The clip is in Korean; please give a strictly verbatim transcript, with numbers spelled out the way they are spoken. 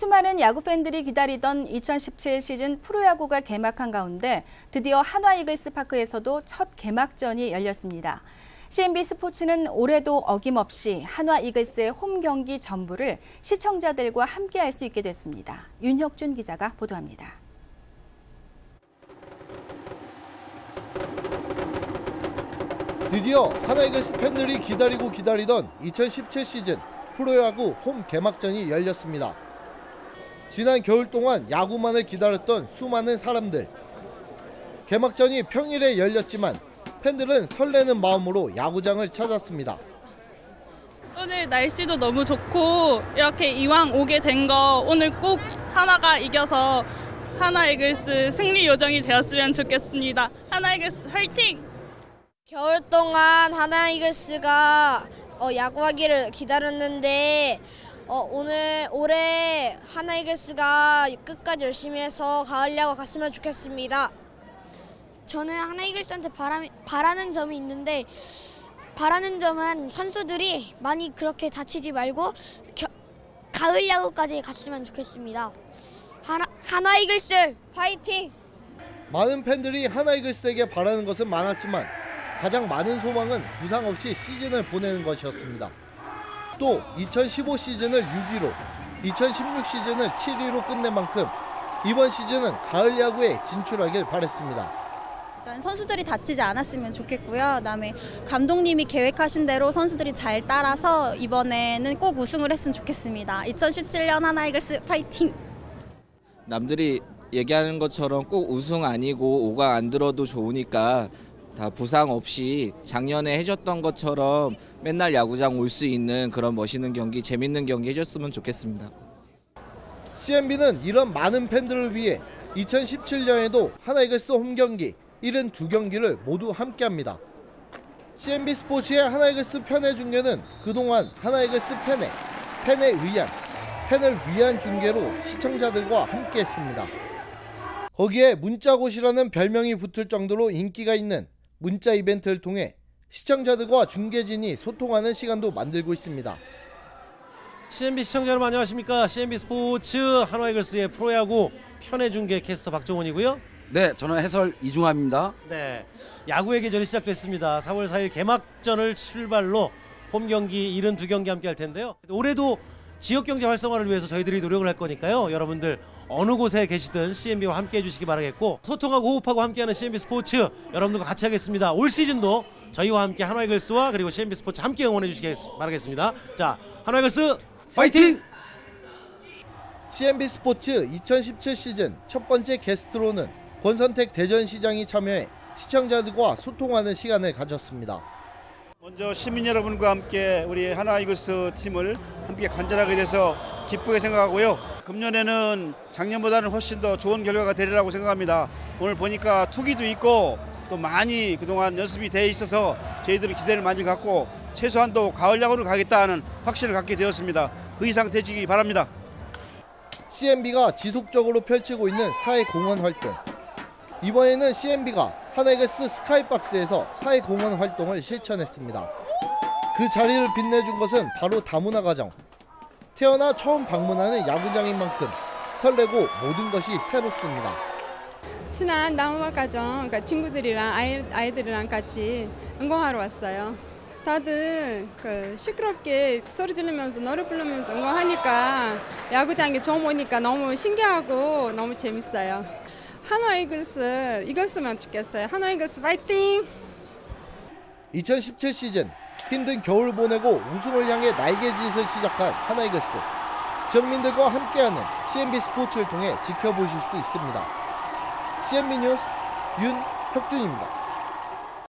수많은 야구 팬들이 기다리던 이천십칠 시즌 프로야구가 개막한 가운데 드디어 한화이글스 파크에서도 첫 개막전이 열렸습니다. 씨엔비 스포츠는 올해도 어김없이 한화이글스의 홈 경기 전부를 시청자들과 함께할 수 있게 됐습니다. 윤혁준 기자가 보도합니다. 드디어 한화이글스 팬들이 기다리고 기다리던 이천십칠 시즌 프로야구 홈 개막전이 열렸습니다. 지난 겨울 동안 야구만을 기다렸던 수많은 사람들. 개막전이 평일에 열렸지만 팬들은 설레는 마음으로 야구장을 찾았습니다. 오늘 날씨도 너무 좋고 이렇게 이왕 오게 된 거 오늘 꼭 하나가 이겨서 한화이글스 승리 요정이 되었으면 좋겠습니다. 한화이글스 화이팅! 겨울 동안 한화이글스가 어, 야구하기를 기다렸는데 어, 오늘 올해 한화이글스가 끝까지 열심히 해서 가을 야구 갔으면 좋겠습니다. 저는 한화이글스한테 바람, 바라는 점이 있는데 바라는 점은 선수들이 많이 그렇게 다치지 말고 겨, 가을 야구까지 갔으면 좋겠습니다. 한화, 한화이글스 파이팅! 많은 팬들이 한화이글스에게 바라는 것은 많았지만 가장 많은 소망은 부상 없이 시즌을 보내는 것이었습니다. 또 이천십오 시즌을 육 위로, 이천십육 시즌을 칠 위로 끝낸 만큼 이번 시즌은 가을 야구에 진출하길 바랬습니다. 일단 선수들이 다치지 않았으면 좋겠고요. 그다음에 감독님이 계획하신 대로 선수들이 잘 따라서 이번에는 꼭 우승을 했으면 좋겠습니다. 이천십칠 년 한화이글스 파이팅! 남들이 얘기하는 것처럼 꼭 우승 아니고 오 강 안 들어도 좋으니까 다 부상 없이 작년에 해줬던 것처럼 맨날 야구장 올 수 있는 그런 멋있는 경기, 재밌는 경기 해줬으면 좋겠습니다. 씨엔비는 이런 많은 팬들을 위해 이천십칠 년에도 한화이글스 홈경기 칠십이 경기를 모두 함께합니다. 씨엔비 스포츠의 한화이글스 편의 중계는 그동안 한화이글스 팬의, 팬에 의한, 팬을 위한 중계로 시청자들과 함께했습니다. 거기에 문자고시라는 별명이 붙을 정도로 인기가 있는 문자 이벤트를 통해 시청자들과 중계진이 소통하는 시간도 만들고 있습니다. 씨엔비 시청자 여러분 안녕하십니까. 씨엔비 스포츠 한화이글스의 프로야구 편의 중계 캐스터 박종원이고요. 네, 저는 해설 이중환입니다. 네, 야구의 계절이 시작됐습니다. 사월 사일 개막전을 출발로 홈 경기 칠십이 경기 함께 할 텐데요. 올해도 지역경제 활성화를 위해서 저희들이 노력을 할 거니까요. 여러분들 어느 곳에 계시든 씨엔비와 함께 해주시기 바라겠고 소통하고 호흡하고 함께하는 씨엔비 스포츠 여러분들과 같이 하겠습니다. 올 시즌도 저희와 함께 한화이글스와 그리고 씨엔비 스포츠 함께 응원해 주시기 바라겠습니다. 자, 한화이글스 파이팅! 씨엔비 스포츠 이천십칠 시즌 첫 번째 게스트로는 권선택 대전시장이 참여해 시청자들과 소통하는 시간을 가졌습니다. 먼저 시민 여러분과 함께 우리 한화이글스 팀을 함께 관전하게 돼서 기쁘게 생각하고요. 금년에는 작년보다는 훨씬 더 좋은 결과가 되리라고 생각합니다. 오늘 보니까 투기도 있고 또 많이 그동안 연습이 돼 있어서 저희들이 기대를 많이 갖고 최소한도 가을 야구를 가겠다는 확신을 갖게 되었습니다. 그 이상 되시기 바랍니다. 씨엔비가 지속적으로 펼치고 있는 사회공헌 활동. 이번에는 씨엔비가 한화이글스 스카이박스에서 사회공헌 활동을 실천했습니다. 그 자리를 빛내준 것은 바로 다문화 가정. 태어나 처음 방문하는 야구장인 만큼 설레고 모든 것이 새롭습니다. 친한 다문화 가정, 그러니까 친구들이랑 아이, 아이들이랑 같이 응원하러 왔어요. 다들 그 시끄럽게 소리 지르면서 노래 부르면서 응원하니까 야구장에 처음 오니까 너무 신기하고 너무 재밌어요. 한화이글스 이겼으면 좋겠어요. 한화이글스 파이팅! 이천십칠 시즌 힘든 겨울 보내고 우승을 향해 날개짓을 시작한 한화이글스. 지역민들과 함께하는 씨엔비 스포츠를 통해 지켜보실 수 있습니다. 씨엔비 뉴스 윤혁준입니다.